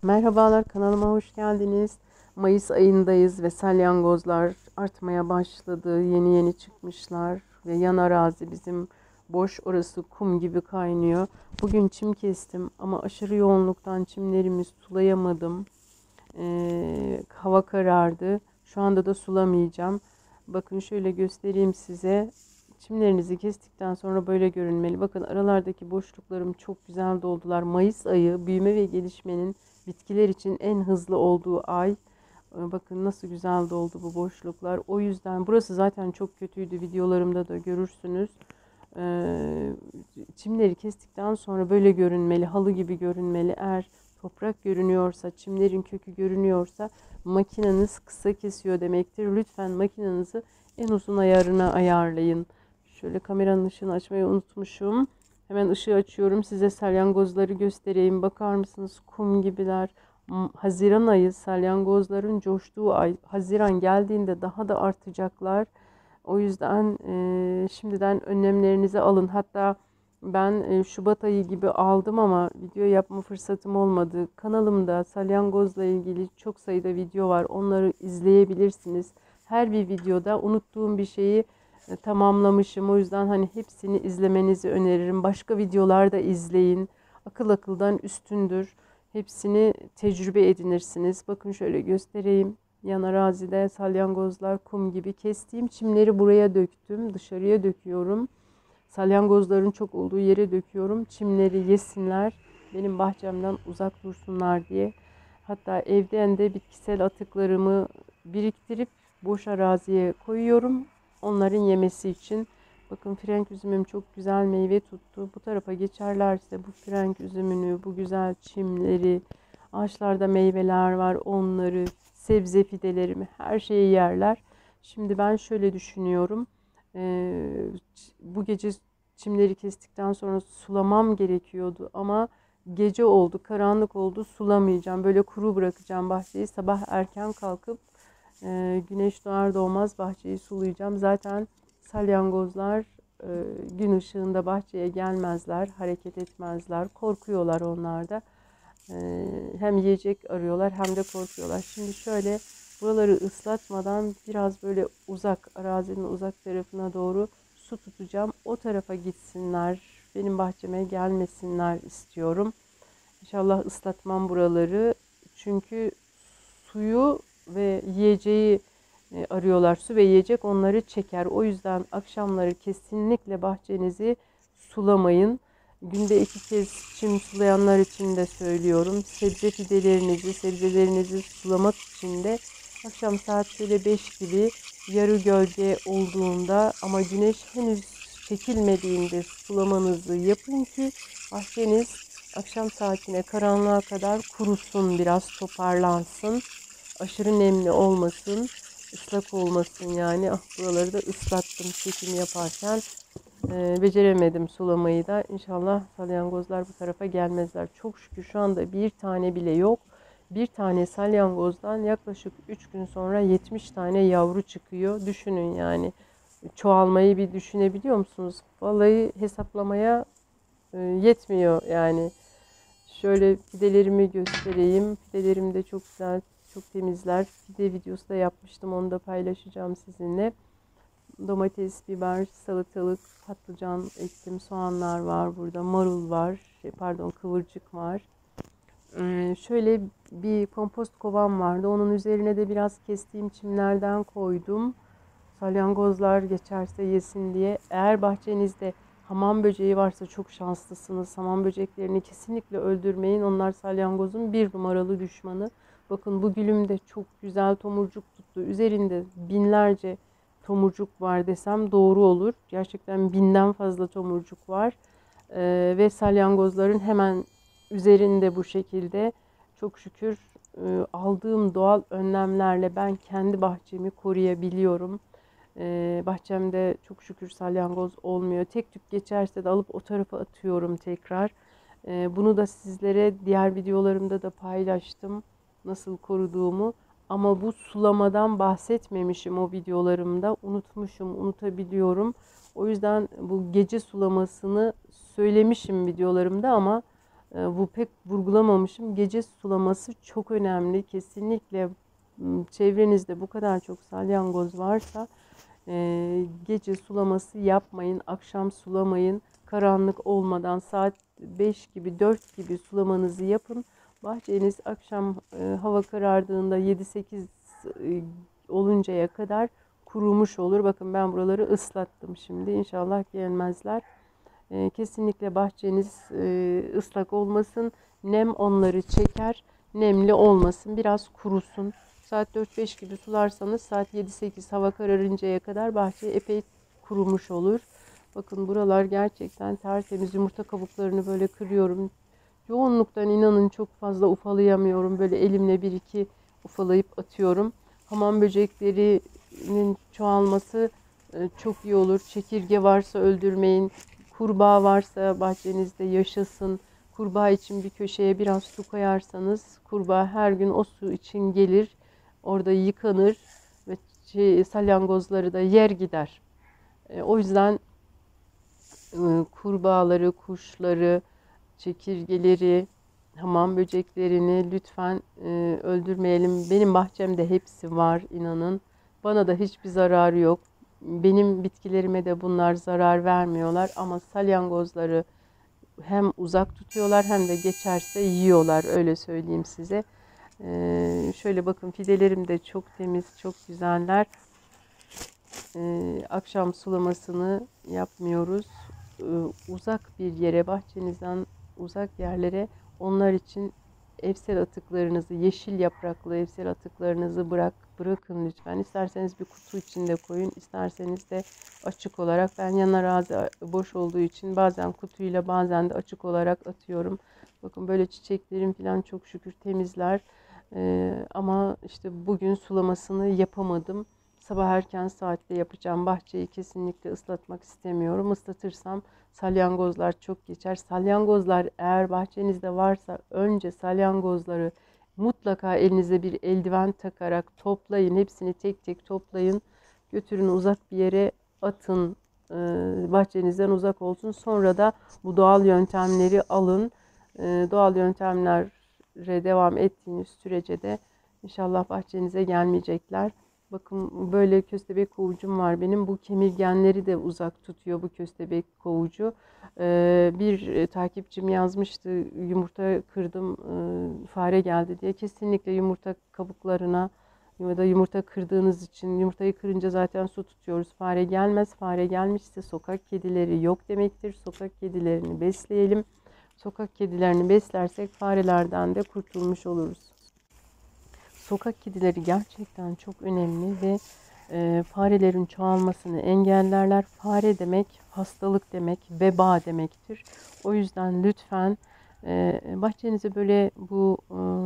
Merhabalar, kanalıma hoş geldiniz. Mayıs ayındayız ve salyangozlar artmaya başladı. Yeni yeni çıkmışlar ve yan arazi bizim boş, orası kum gibi kaynıyor. Bugün çim kestim ama aşırı yoğunluktan çimlerimi sulayamadım. Hava karardı. Şu anda da sulamayacağım. Bakın şöyle göstereyim size. Çimlerinizi kestikten sonra böyle görünmeli. Bakın aralardaki boşluklarım çok güzel doldular. Mayıs ayı büyüme ve gelişmenin bitkiler için en hızlı olduğu ay. Bakın nasıl güzel doldu bu boşluklar. O yüzden burası zaten çok kötüydü. Videolarımda da görürsünüz. Çimleri kestikten sonra böyle görünmeli. Halı gibi görünmeli. Eğer toprak görünüyorsa, çimlerin kökü görünüyorsa makineniz kısa kesiyor demektir. Lütfen makinenizi en uzun ayarına ayarlayın. Şöyle kameranın ışığını açmayı unutmuşum. Hemen ışığı açıyorum. Size salyangozları göstereyim. Bakar mısınız? Kum gibiler. Haziran ayı salyangozların coştuğu ay. Haziran geldiğinde daha da artacaklar. O yüzden şimdiden önlemlerinizi alın. Hatta ben Şubat ayı gibi aldım ama video yapma fırsatım olmadı. Kanalımda salyangozla ilgili çok sayıda video var. Onları izleyebilirsiniz. Her bir videoda unuttuğum bir şeyi tamamlamışım. O yüzden hani hepsini izlemenizi öneririm. Başka videolar da izleyin. Akıl akıldan üstündür. Hepsini tecrübe edinirsiniz. Bakın şöyle göstereyim. Yan arazide salyangozlar kum gibi. Kestiğim çimleri buraya döktüm. Dışarıya döküyorum. Salyangozların çok olduğu yere döküyorum. Çimleri yesinler. Benim bahçemden uzak dursunlar diye. Hatta evden de bitkisel atıklarımı biriktirip boş araziye koyuyorum. Onların yemesi için. Bakın frenk üzümüm çok güzel meyve tuttu. Bu tarafa geçerlerse bu frenk üzümünü, bu güzel çimleri, ağaçlarda meyveler var, onları, sebze fidelerimi, her şeyi yerler. Şimdi ben şöyle düşünüyorum. Bu gece çimleri kestikten sonra sulamam gerekiyordu ama gece oldu, karanlık oldu, sulamayacağım. Böyle kuru bırakacağım bahçeyi. Sabah erken kalkıp güneş doğar doğmaz bahçeyi sulayacağım. Zaten salyangozlar gün ışığında bahçeye gelmezler, hareket etmezler. Korkuyorlar onlar da. Hem yiyecek arıyorlar hem de korkuyorlar. Şimdi şöyle buraları ıslatmadan biraz böyle uzak, arazinin uzak tarafına doğru su tutacağım. O tarafa gitsinler, benim bahçeme gelmesinler istiyorum. İnşallah ıslatmam buraları. Çünkü suyu ve yiyeceği arıyorlar. Su ve yiyecek onları çeker. O yüzden akşamları kesinlikle bahçenizi sulamayın. Günde 2 kez çim sulayanlar için de söylüyorum. Sebzelerinizi sulamak için de akşam saat şöyle 5 gibi yarı gölge olduğunda ama güneş henüz çekilmediğinde sulamanızı yapın ki bahçeniz akşam saatine karanlığa kadar kurusun, biraz toparlansın. Aşırı nemli olmasın, ıslak olmasın yani. Ah, buraları da ıslattım çekim yaparken. Beceremedim sulamayı da. İnşallah salyangozlar bu tarafa gelmezler. Çok şükür şu anda bir tane bile yok. Bir tane salyangozdan yaklaşık 3 gün sonra 70 tane yavru çıkıyor. Düşünün yani. Çoğalmayı bir düşünebiliyor musunuz? Vallahi hesaplamaya yetmiyor yani. Şöyle fidelerimi göstereyim. Fidelerim de çok güzel, çok temizler. Fide videosu da yapmıştım. Onu da paylaşacağım sizinle. Domates, biber, salatalık, patlıcan ektim. Soğanlar var burada. Marul var. Kıvırcık var. Şöyle bir kompost kovam vardı. Onun üzerine de biraz kestiğim çimlerden koydum. Salyangozlar geçerse yesin diye. Eğer bahçenizde hamam böceği varsa çok şanslısınız. Hamam böceklerini kesinlikle öldürmeyin. Onlar salyangozun bir numaralı düşmanı. Bakın bu gülümde çok güzel tomurcuk tuttu. Üzerinde binlerce tomurcuk var desem doğru olur. Gerçekten binden fazla tomurcuk var. Ve salyangozların hemen üzerinde bu şekilde. Çok şükür aldığım doğal önlemlerle ben kendi bahçemi koruyabiliyorum. Bahçemde çok şükür salyangoz olmuyor. Tek tük geçerse de alıp o tarafa atıyorum tekrar. Bunu da sizlere diğer videolarımda da paylaştım. Nasıl koruduğumu. Ama bu sulamadan bahsetmemişim o videolarımda. Unutmuşum, unutabiliyorum. O yüzden bu gece sulamasını söylemişim videolarımda ama Bu pek vurgulamamışım. Gece sulaması çok önemli. Kesinlikle çevrenizde bu kadar çok salyangoz varsa gece sulaması yapmayın. Akşam sulamayın. Karanlık olmadan saat 5 gibi 4 gibi sulamanızı yapın. Bahçeniz akşam hava karardığında 7-8 oluncaya kadar kurumuş olur. Bakın ben buraları ıslattım şimdi. İnşallah gelmezler. Kesinlikle bahçeniz ıslak olmasın. Nem onları çeker. Nemli olmasın. Biraz kurusun. Saat 4-5 gibi sularsanız saat 7-8 hava kararıncaya kadar bahçe epey kurumuş olur. Bakın buralar gerçekten tertemiz. Yumurta kabuklarını böyle kırıyorum. Yoğunluktan inanın çok fazla ufalayamıyorum. Böyle elimle bir iki ufalayıp atıyorum. Hamam böceklerinin çoğalması çok iyi olur. Çekirge varsa öldürmeyin. Kurbağa varsa bahçenizde yaşasın. Kurbağa için bir köşeye biraz su koyarsanız kurbağa her gün o su için gelir. Orada yıkanır ve salyangozları da yer gider. O yüzden kurbağaları, kuşları, çekirgeleri, hamam böceklerini lütfen öldürmeyelim. Benim bahçemde hepsi var inanın. Bana da hiçbir zararı yok. Benim bitkilerime de bunlar zarar vermiyorlar ama salyangozları hem uzak tutuyorlar hem de geçerse yiyorlar, öyle söyleyeyim size. Şöyle bakın, fidelerim de çok temiz, çok güzeller. Akşam sulamasını yapmıyoruz. Uzak bir yere, bahçenizden uzak yerlere onlar için evsel atıklarınızı, yeşil yapraklı evsel atıklarınızı bırakın lütfen. İsterseniz bir kutu içinde koyun, isterseniz de açık olarak. Ben yan arazi boş olduğu için bazen kutuyla bazen de açık olarak atıyorum. Bakın böyle çiçeklerim falan çok şükür temizler. Ama işte bugün sulamasını yapamadım. Sabah erken saatte yapacağım. Bahçeyi kesinlikle ıslatmak istemiyorum. Islatırsam salyangozlar çok geçer. Salyangozlar eğer bahçenizde varsa önce salyangozları mutlaka elinize bir eldiven takarak toplayın. Hepsini tek tek toplayın. Götürün, uzak bir yere atın. Bahçenizden uzak olsun. Sonra da bu doğal yöntemleri alın. Doğal yöntemlere devam ettiğiniz sürece de inşallah bahçenize gelmeyecekler. Bakın böyle köstebek kovucum var benim. Bu kemirgenleri de uzak tutuyor bu köstebek kovucu. Bir takipçim yazmıştı, yumurta kırdım, fare geldi diye. Kesinlikle yumurta kabuklarına ya da yumurta kırdığınız için, yumurtayı kırınca zaten su tutuyoruz. Fare gelmez. Fare gelmişse sokak kedileri yok demektir. Sokak kedilerini besleyelim. Sokak kedilerini beslersek farelerden de kurtulmuş oluruz. Sokak kedileri gerçekten çok önemli ve farelerin çoğalmasını engellerler. Fare demek hastalık demek, veba demektir. O yüzden lütfen bahçenize böyle bu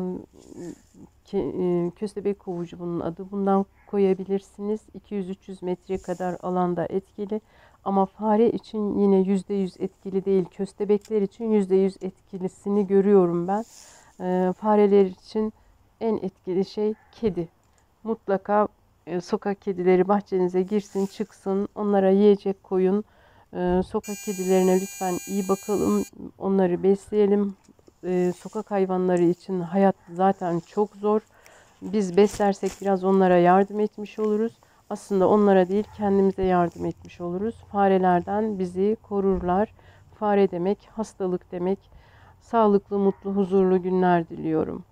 köstebek kovucu bunun adı. Bundan koyabilirsiniz. 200-300 metre kadar alanda etkili. Ama fare için yine %100 etkili değil. Köstebekler için %100 etkilisini görüyorum ben. Fareler için en etkili şey kedi. Mutlaka sokak kedileri bahçenize girsin çıksın. Onlara yiyecek koyun. Sokak kedilerine lütfen iyi bakalım. Onları besleyelim. Sokak hayvanları için hayat zaten çok zor. Biz beslersek biraz onlara yardım etmiş oluruz. Aslında onlara değil, kendimize yardım etmiş oluruz. Farelerden bizi korurlar. Fare demek hastalık demek. Sağlıklı, mutlu, huzurlu günler diliyorum.